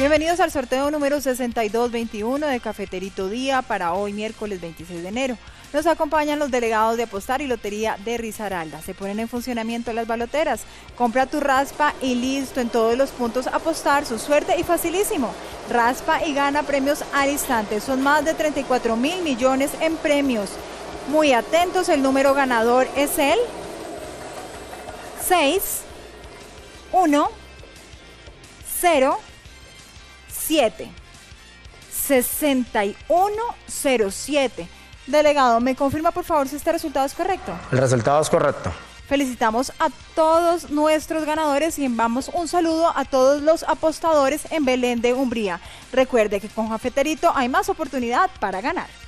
Bienvenidos al sorteo número 6221 de Cafeterito Día para hoy miércoles 26 de enero. Nos acompañan los delegados de Apostar y Lotería de Risaralda. Se ponen en funcionamiento las baloteras. Compra tu raspa y listo, en todos los puntos Apostar, su suerte y facilísimo. Raspa y gana premios al instante. Son más de 34.000 millones en premios. Muy atentos, el número ganador es el 6107. Delegado, ¿me confirma por favor si este resultado es correcto? El resultado es correcto. Felicitamos a todos nuestros ganadores y enviamos un saludo a todos los apostadores en Belén de Umbría. Recuerde que con Cafeterito hay más oportunidad para ganar.